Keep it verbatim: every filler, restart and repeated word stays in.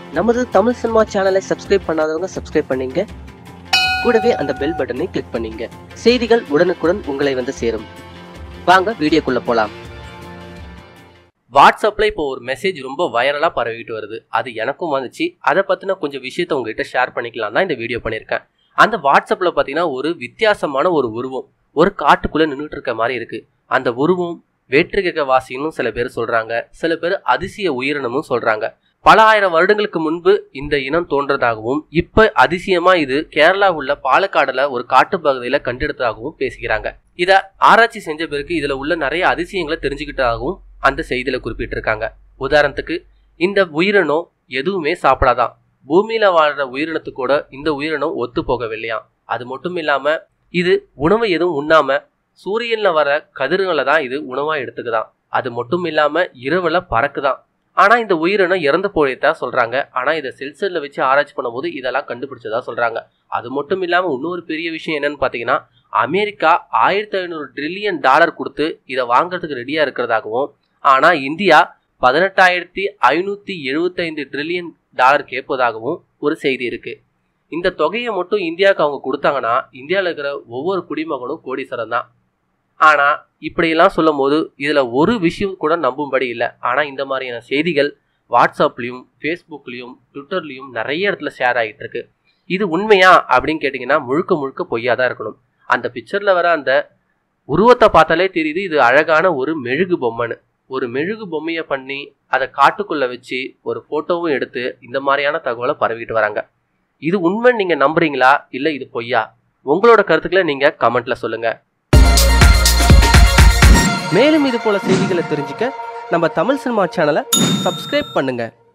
நமது தமிழ் சினிமா சேனலை சப்ஸ்கிரைப் பண்ணாதவங்க சப்ஸ்கிரைப் பண்ணீங்க, கூடவே அந்த பெல் பட்டனை கிளிக் பண்ணீங்க. செய்திகள் உடனுக்குடன் உங்களை வந்து சேரும். வாங்க வீடியோக்குள்ள போலாம். வாட்ஸ்அப்ல இப்போ ஒரு மெசேஜ் ரொம்ப வைரலா பரவிட்டு வருது. அது எனக்கும் வந்துச்சு. அதை பத்தின கொஞ்சம் விஷயத்த உங்ககிட்ட ஷேர் பண்ணிக்கலாம் தான் இந்த வீடியோ பண்ணியிருக்கேன். அந்த வாட்ஸ்அப்ல பாத்தீங்கன்னா ஒரு வித்தியாசமான ஒரு உருவம் ஒரு காட்டுக்குள்ள நின்றுட்டு இருக்க மாதிரி இருக்கு. அந்த உருவம் வேற்றுகிரக வாசின்னு சில பேர் சொல்றாங்க, சில பேர் அதிசய உயிரினமும் சொல்றாங்க. பல ஆயிரம் வருடங்களுக்கு முன்பு இந்த இனம் தோன்றதாகவும் இப்ப அதிசயமா இது கேரளா உள்ள பாலக்காடுல ஒரு காட்டு பகுதியில கண்டெடுத்ததாகவும் பேசுகிறாங்க. இத ஆராய்ச்சி செஞ்ச பிறகு இதுல உள்ள நிறைய அதிசயங்களை தெரிஞ்சுக்கிட்டதாகவும் அந்த செய்தியில குறிப்பிட்டிருக்காங்க. உதாரணத்துக்கு, இந்த உயிரினம் எதுவுமே சாப்பிடாதான். பூமியில வாழ்ற உயிரினத்துக்கூட இந்த உயிரினம் ஒத்து போகவில்லையா. அது மட்டும் இல்லாம இது உணவு எதுவும் உண்ணாம சூரியன்ல வர கதிர்களை தான் இது உணவா எடுத்துக்குதான். அது மட்டும் இல்லாம இரவுல பறக்குதான். ஆனா இந்த உயிரினம் இறந்து போயதா சொல்றாங்க. ஆனா இதை செல்சர்ல வச்சு ஆராய்ச்சி பண்ணும்போது இதெல்லாம் கண்டுபிடிச்சதா சொல்றாங்க. அது மட்டும் இல்லாம இன்னொரு பெரிய விஷயம் என்னன்னு பாத்தீங்கன்னா, அமெரிக்கா ஆயிரத்தி ஐநூறு ட்ரில்லியன் டாலர் கொடுத்து இதை வாங்குறதுக்கு ரெடியா இருக்கிறதாகவும், ஆனா இந்தியா பதினெட்டாயிரத்தி ஐநூத்தி எழுபத்தி ஐந்து ட்ரில்லியன் டாலர் கேட்பதாகவும் ஒரு செய்தி இருக்கு. இந்த தொகையை மட்டும் இந்தியாவுக்கு அவங்க கொடுத்தாங்கன்னா இந்தியாவில் இருக்கிற ஒவ்வொரு குடிமகனும் கோடீஸ்வரன் தான். ஆனா இப்படியெல்லாம் சொல்லும் போது இதுல ஒரு விஷயம் கூட நம்பும்படி இல்லை. ஆனா இந்த மாதிரியான செய்திகள் வாட்ஸ்அப்லயும் ஃபேஸ்புக்லயும் ட்விட்டர்லயும் நிறைய இடத்துல ஷேர் ஆகிட்டு இருக்கு. இது உண்மையா அப்படின்னு கேட்டீங்கன்னா முழுக்க முழுக்க பொய்யாதான் இருக்கணும். அந்த பிக்சர்ல வர அந்த உருவத்தை பார்த்தாலே தெரியுது இது அழகான ஒரு மெழுகு பொம்மைன்னு. ஒரு மெழுகு பொம்மையை பண்ணி அதை காட்டுக்குள்ள வச்சு ஒரு போட்டோவும் எடுத்து இந்த மாதிரியான தகவலை பரவிட்டு வராங்க. இது உண்மை நீங்க நம்புறீங்களா இல்ல இது பொய்யா? உங்களோட கருத்துக்களை நீங்க கமெண்ட்ல சொல்லுங்க. மேலும் இது போல செய்திகளை தெரிஞ்சுக்க நம்ம தமிழ் சினிமா சேனலை சப்ஸ்கிரைப் பண்ணுங்க.